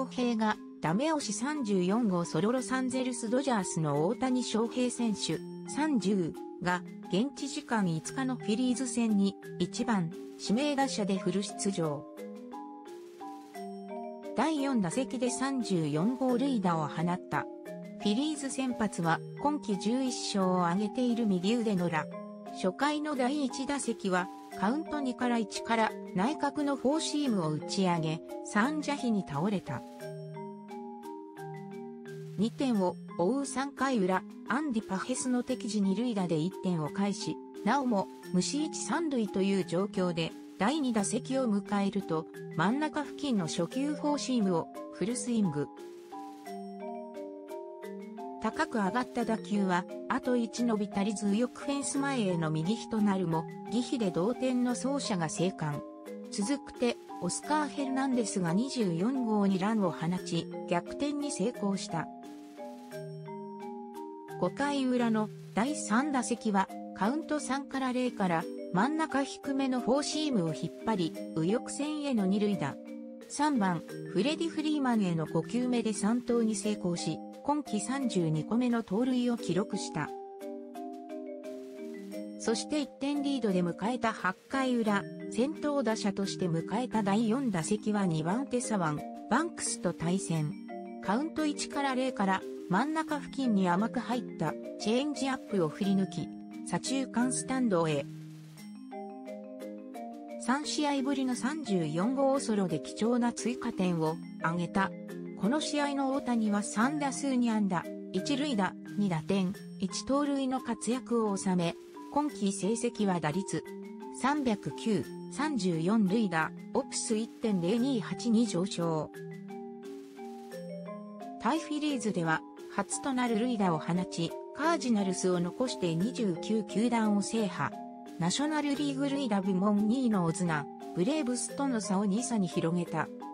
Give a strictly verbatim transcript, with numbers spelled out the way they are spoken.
翔平がダメ押しさんじゅうよん号ソロロサンゼルスドジャースの大谷翔平選手さんじゅうが現地時間いつかのフィリーズ戦にいちばん指名打者でフル出場。だいよん打席でさんじゅうよん号塁打を放った。フィリーズ先発は今季じゅういっ勝を挙げている右腕のラ。初回のだいいち打席はカウントにからいちから内角のフォーシームを打ち上げ、三者飛に倒れた。にてんを追うさん回裏、アンディ・パヘスの敵地二塁打でいってんを返し、なおも無視一三塁という状況でだいに打席を迎えると真ん中付近の初球フォーシームをフルスイング。高く上がった打球はあといち伸び足りず右翼フェンス前への右飛となるも、疑似で同点の走者が生還。続くてオスカー・ヘルナンデスがにじゅうよん号にランを放ち逆転に成功した。ご回裏のだいさん打席はカウントさんからゼロから真ん中低めのフォーシームを引っ張り右翼線への二塁打。さんばんフレディ・フリーマンへのご球目で三盗に成功し、今季さんじゅうに個目の盗塁を記録した。そしていってんリードで迎えたはち回裏、先頭打者として迎えただいよん打席はにばん手左腕、バンクスと対戦。カウントいちからゼロから真ん中付近に甘く入ったチェンジアップを振り抜き、左中間スタンドへ。さん試合ぶりのさんじゅうよん号ソロで貴重な追加点を挙げた。この試合の大谷はさん打数に安打、いち塁打、に打点、いち盗塁の活躍を収め、今季成績は打率さんびゃくきゅう、さんじゅうよん塁打、オプス いってんゼロにはち に上昇。対フィリーズでは初となる塁打を放ち、カージナルスを残してにじゅうきゅう球団を制覇。ナショナルリーグ塁打部門にいのオズナ、ブレーブスとの差をに差に広げた。